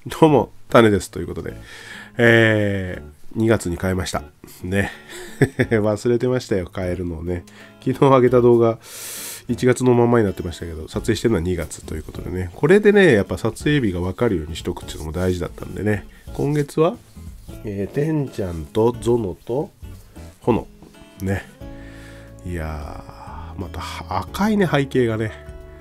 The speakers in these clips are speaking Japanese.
どうも、タネですということで、2月に変えました。ね。忘れてましたよ、変えるのをね。昨日上げた動画、1月のままになってましたけど、撮影してるのは2月ということでね。これでね、やっぱ撮影日が分かるようにしとくっていうのも大事だったんでね。今月は、てんちゃんとゾノとホノ。ね。いやー、また赤いね、背景がね。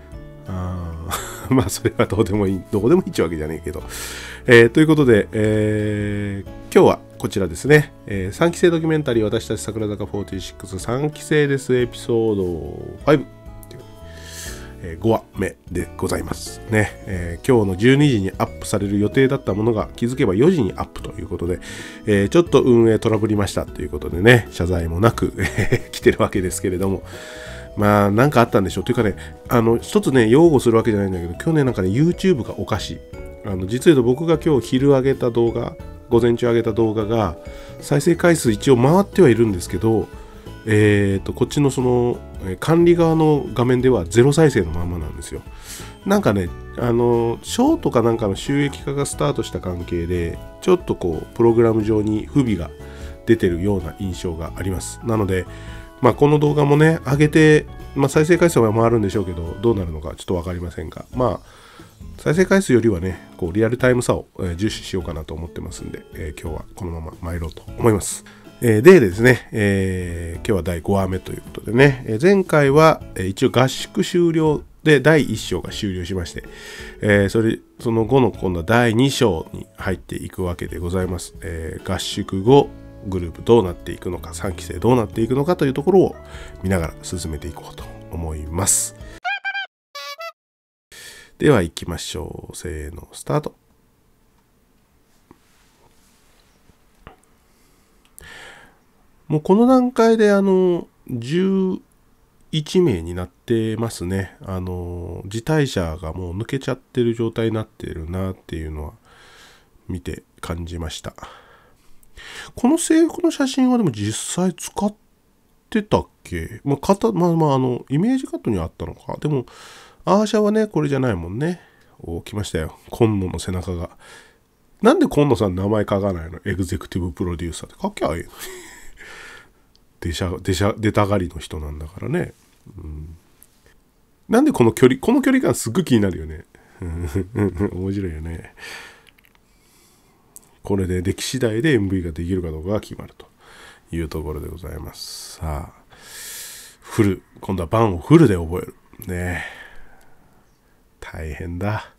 まあそれはどうでもいいってわけじゃねえけど、ということで、今日はこちらですね、3期生ドキュメンタリー私たち桜坂463期生ですエピソード5という、5話目でございますね、今日の12時にアップされる予定だったものが気づけば4時にアップということで、ちょっと運営トラブりましたということでね、謝罪もなく来てるわけですけれども、まあなんかあったんでしょうというかね、一つね擁護するわけじゃないんだけど、今日ねなんかね YouTube がおかしい。実は言うと僕が今日昼上げた動画、午前中上げた動画が再生回数一応回ってはいるんですけど、こっちのその管理側の画面ではゼロ再生のままなんですよ。なんかねショートかなんかの収益化がスタートした関係でちょっとこうプログラム上に不備が出てるような印象があります。なのでまあこの動画もね上げて、再生回数は回るんでしょうけど、どうなるのかちょっと分かりませんが、再生回数よりはねこうリアルタイムさを、重視しようかなと思ってますんで、今日はこのまま参ろうと思います。でですね、今日は第5話目ということでね、前回は、一応合宿終了で第1章が終了しまして、その後の今度は第2章に入っていくわけでございます。合宿後グループどうなっていくのか、3期生どうなっていくのかというところを見ながら進めていこうと思います。では行きましょう。せーの、スタート。もうこの段階で11名になってますね。辞退者がもう抜けちゃってる状態になってるなっていうのは見て感じました。この制服の写真はでも実際使ってたっけ？イメージカットにはあったのか。でもアーシャはねこれじゃないもんね。来ましたよ、今野の背中が。なんで今野さん名前書かないの？エグゼクティブプロデューサーって書きゃいいのに出たがりの人なんだからね、なんでこの距離感すっごい気になるよね面白いよね。これで歴史代で MV ができるかどうかが決まるというところでございます。さあ今度は番をフルで覚えるね。大変だ。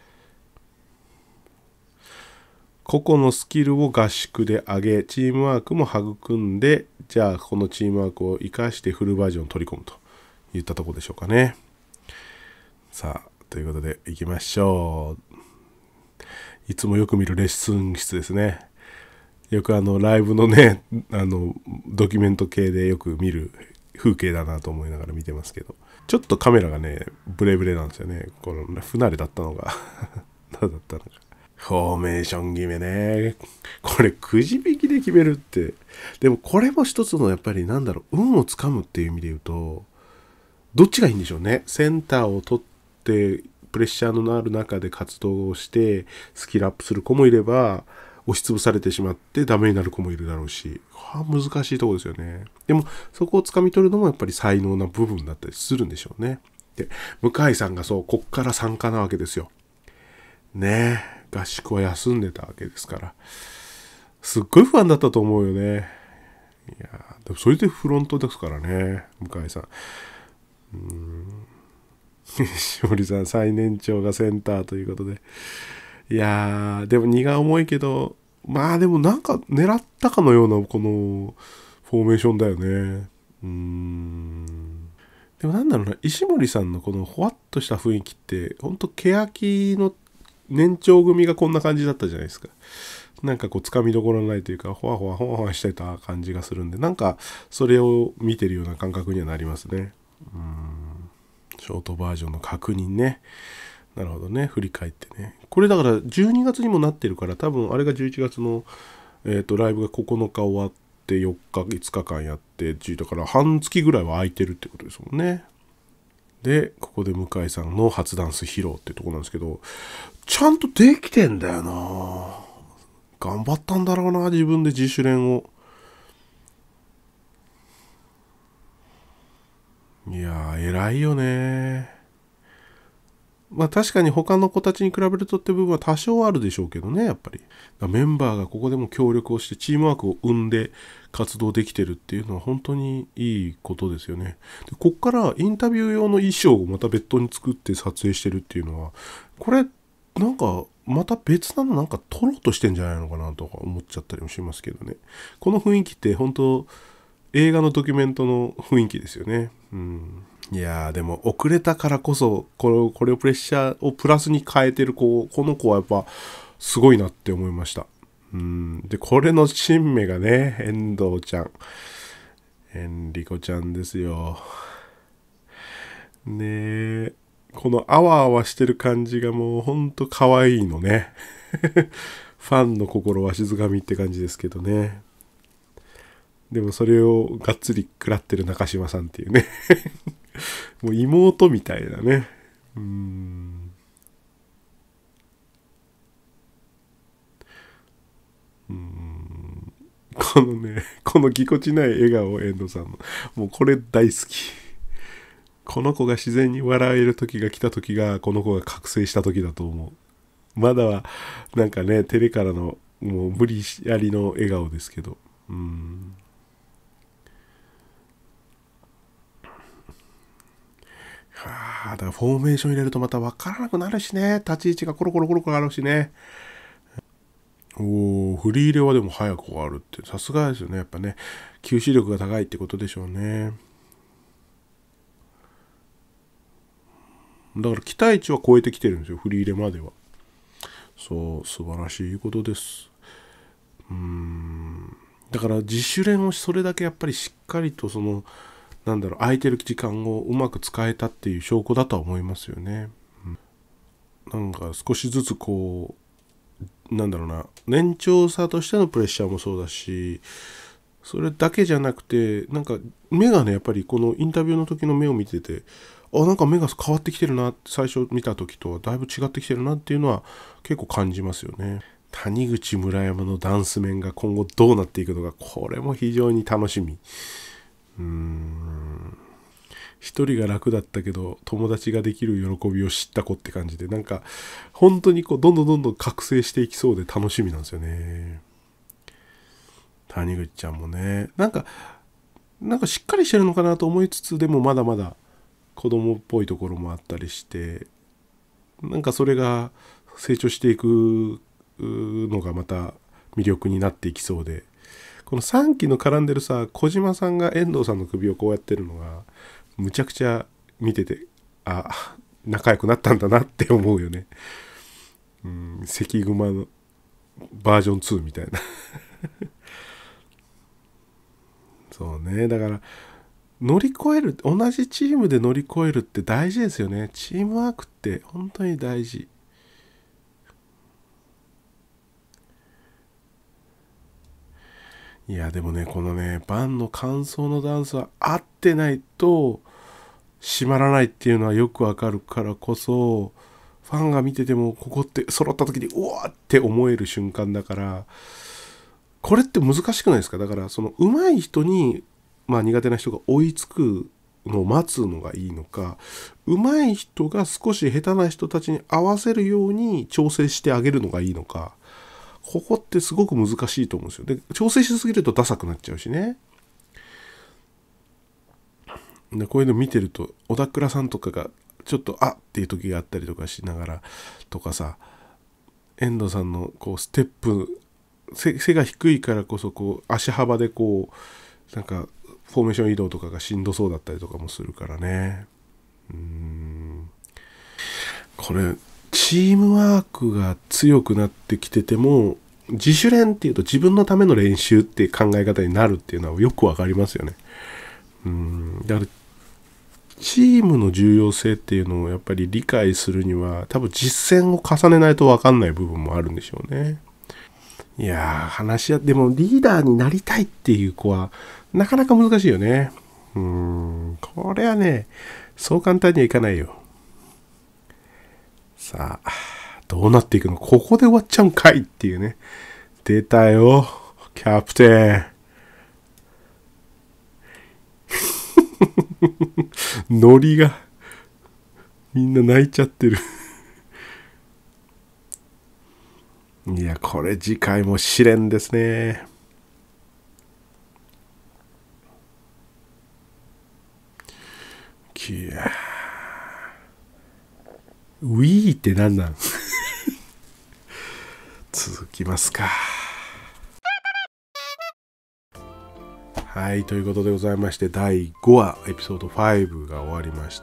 個々のスキルを合宿で上げ、チームワークも育んで、じゃあこのチームワークを生かしてフルバージョンを取り込むといったところでしょうかね。さあということでいきましょう。いつもよく見るレッスン室ですね。よくライブのねドキュメント系でよく見る風景だなと思いながら見てますけど、ちょっとカメラがねブレブレなんですよね。この不慣れだったのが何だったのか。フォーメーション決めね。これくじ引きで決めるって。でもこれも一つのやっぱり運をつかむっていう意味で言うと、どっちがいいんでしょうね。センターを取ってプレッシャーのある中で活動をしてスキルアップする子もいれば、押しつぶされてしまってダメになる子もいるだろうし、難しいところですよね。でもそこをつかみ取るのもやっぱり才能な部分だったりするんでしょうね。で、向井さんがこっから参加なわけですよ。ねえ、合宿は休んでたわけですから、すっごい不安だったと思うよね。いやでもそれでフロントですからね、向井さん。しおりさん最年長がセンターということで、いやでも荷が重いけど、でもなんか狙ったかのようなこのフォーメーションだよね。でもなんだろうな、石森さんのこのほわっとした雰囲気ってほんと欅の年長組がこんな感じだったじゃないですか。なんかつかみどころないというか、ほわほわしてた感じがするんで、なんかそれを見てるような感覚にはなりますね。ショートバージョンの確認ね。なるほどね、振り返ってね。これだから12月にもなってるから、多分あれが11月の、ライブが9日終わって4日5日間やってだから半月ぐらいは空いてるってことですもんね。 でここで向井さんの初ダンス披露っていうところなんですけど、ちゃんとできてんだよな。頑張ったんだろうな、自分で自主練を。いやー偉いよね。まあ確かに他の子たちに比べるとって部分は多少あるでしょうけどね、やっぱりメンバーがここでも協力をしてチームワークを生んで活動できてるっていうのは本当にいいことですよね。でこっからインタビュー用の衣装をまた別途に作って撮影してるっていうのは、これなんかまた別なのなんか撮ろうとしてんじゃないのかなとか思っちゃったりもしますけどね。この雰囲気って本当映画のドキュメントの雰囲気ですよね。いやーでも遅れたからこそこれをプレッシャーをプラスに変えてるこの子はやっぱすごいなって思いました。でこれの新芽がね、遠藤ちゃん、エンリコちゃんですよねえ。このあわあわしてる感じがもうほんと可愛いのねファンの心わしづかみって感じですけどね。でもそれをがっつり食らってる中島さんっていうねもう妹みたいなね。このね、このぎこちない笑顔、遠藤さんのもうこれ大好き。この子が自然に笑える時が来た時がこの子が覚醒した時だと思う。まだはなんかね、照れからのもう無理やりの笑顔ですけど、だからフォーメーション入れるとまた分からなくなるしね。立ち位置がコロコロコロコロあるしね。振り入れはでも早く終わるってさすがですよね。やっぱね、吸収力が高いってことでしょうね。だから期待値は超えてきてるんですよ、振り入れまでは。そう、素晴らしいことです。だから自主練をそれだけやっぱりしっかりと空いてる時間をうまく使えたっていう証拠だとは思いますよね。なんか少しずつ年長さとしてのプレッシャーもそうだし、それだけじゃなくてなんか目がね、やっぱりこのインタビューの時の目を見てて、なんか目が変わってきてるなって、最初見た時とはだいぶ違ってきてるなっていうのは結構感じますよね。谷口村山のダンス面が今後どうなっていくのか、これも非常に楽しみ。一人が楽だったけど友達ができる喜びを知った子って感じで、なんか本当にどんどん覚醒していきそうで楽しみなんですよね。谷口ちゃんもね、なんかしっかりしてるのかなと思いつつ、でもまだまだ子供っぽいところもあったりして、なんかそれが成長していくのがまた魅力になっていきそうで、この3期の絡んでるさ、小島さんが遠藤さんの首をこうやってるのがむちゃくちゃ見てて、仲良くなったんだなって思うよね。関熊のバージョン2みたいなそうね、だから乗り越える、同じチームで乗り越えるって大事ですよね。チームワークって本当に大事。いやでもね、このねバンの感想のダンスは合ってないと締まらないっていうのはよくわかるからこそ、ファンが見ててもここって揃った時にうわーって思える瞬間だから、これって難しくないですか。だからその上手い人に、苦手な人が追いつくのを待つのがいいのか、上手い人が少し下手な人たちに合わせるように調整してあげるのがいいのか、ここってすごく難しいと思うんですよ。で、調整しすぎるとダサくなっちゃうしね。でこういうの見てると小田倉さんとかがちょっとっていう時があったりとかしながらとかさ、遠藤さんのステップ、背が低いからこそ足幅でなんかフォーメーション移動とかがしんどそうだったりとかもするからね。これチームワークが強くなってきてても、自主練っていうと自分のための練習っていう考え方になるっていうのはよくわかりますよね。だからチームの重要性っていうのをやっぱり理解するには多分実践を重ねないと分かんない部分もあるんでしょうね。いやー、でもリーダーになりたいっていう子はなかなか難しいよね。 これはね、そう簡単にはいかないよ。さあ、どうなっていくの？ここで終わっちゃうんかいっていうね。出たよ、キャプテン。ノリが、みんな泣いちゃってる。いや、これ次回も試練ですね。いや、ウィーってなんなん続きますか。はい、ということでございまして、第5話エピソード5が終わりまして、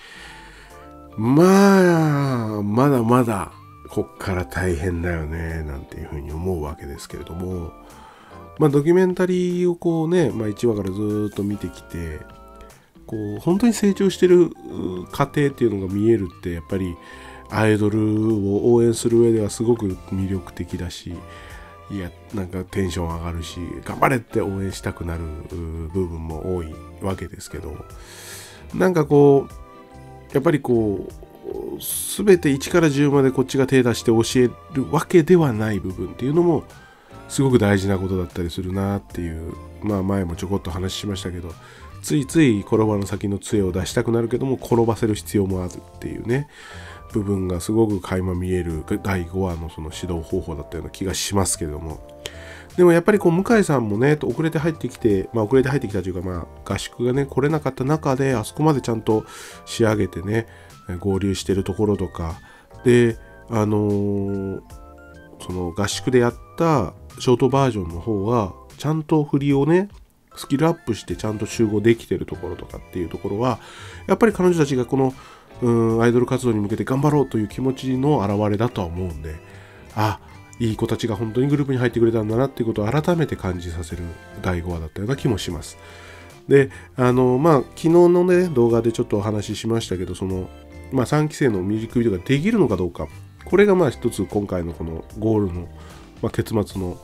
まあまだまだこっから大変だよねなんていうふうに思うわけですけれども、まあドキュメンタリーをこうね、1話からずっと見てきて、こう本当に成長してる過程っていうのが見えるって、やっぱりアイドルを応援する上ではすごく魅力的だし、いや、なんかテンション上がるし、頑張れって応援したくなる部分も多いわけですけど、なんかこうやっぱりこう全て1から10までこっちが手出して教えるわけではない部分っていうのもすごく大事なことだったりするなっていう、前もちょこっと話しましたけど、ついつい転ばぬ先の杖を出したくなるけども転ばせる必要もあるっていうね部分がすごく垣間見える第5話のその指導方法だったような気がしますけれども、でもやっぱりこう向井さんもね遅れて入ってきて、遅れて入ってきたというか、合宿がね来れなかった中であそこまでちゃんと仕上げてね合流してるところとかで、その合宿でやったショートバージョンの方はちゃんと振りをねスキルアップしてちゃんと集合できてるところとかっていうところはやっぱり彼女たちがこのアイドル活動に向けて頑張ろうという気持ちの表れだとは思うんで、いい子たちが本当にグループに入ってくれたんだなっていうことを改めて感じさせる第5話だったような気もします。で、昨日のね動画でちょっとお話ししましたけど、その3期生のミュージックビデオができるのかどうか、これが一つ今回のこのゴールの、結末の、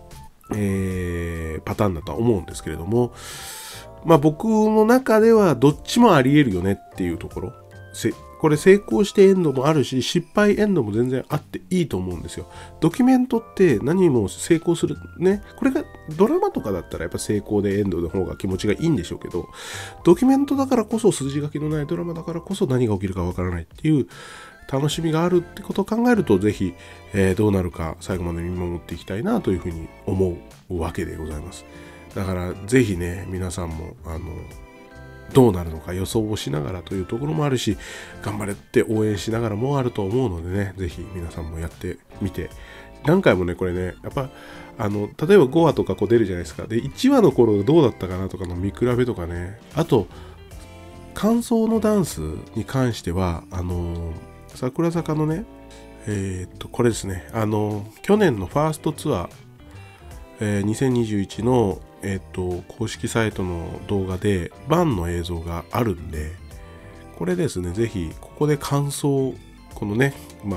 パターンだとは思うんですけれども、僕の中ではどっちもありえるよねっていうところ、これ成功してエンドもあるし失敗エンドも全然あっていいと思うんですよ。ドキュメントって何も成功するね、これがドラマとかだったらやっぱ成功でエンドの方が気持ちがいいんでしょうけど、ドキュメントだからこそ、筋書きのないドラマだからこそ何が起きるかわからないっていう楽しみがあるってことを考えると、ぜひ、どうなるか最後まで見守っていきたいなというふうに思うわけでございます。だからぜひね皆さんもどうなるのか予想をしながらというところもあるし、頑張れって応援しながらもあると思うのでね、ぜひ皆さんもやってみて、何回もねこれねやっぱ例えば5話とかこう出るじゃないですか。で1話の頃どうだったかなとかの見比べとかね、あと感想のダンスに関しては桜坂のねこれですね、去年のファーストツアー、2021の公式サイトの動画でバンの映像があるんで、これですねぜひここで感想、このね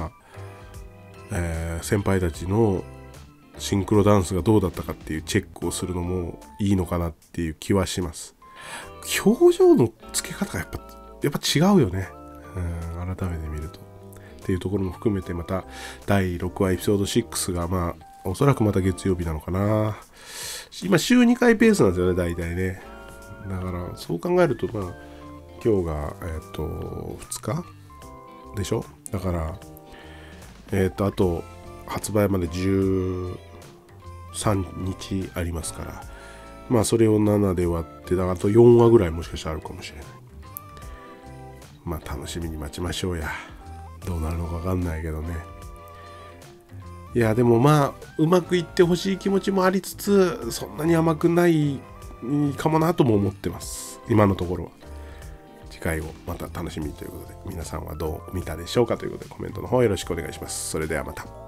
先輩たちのシンクロダンスがどうだったかっていうチェックをするのもいいのかなっていう気はします。表情の付け方がやっぱ違うよね、改めて見るとっていうところも含めて、また第6話エピソード6がおそらくまた月曜日なのかな。今週2回ペースなんですよね大体ね。だからそう考えると今日が2日でしょ。だからあと発売まで13日ありますから、それを7で割って、だからあと4話ぐらいもしかしたらあるかもしれない。楽しみに待ちましょうや。どうなるのか分かんないけどね。いやでもうまくいってほしい気持ちもありつつ、そんなに甘くないかもなとも思ってます今のところは。次回をまた楽しみということで、皆さんはどう見たでしょうかということで、コメントの方よろしくお願いします。それではまた。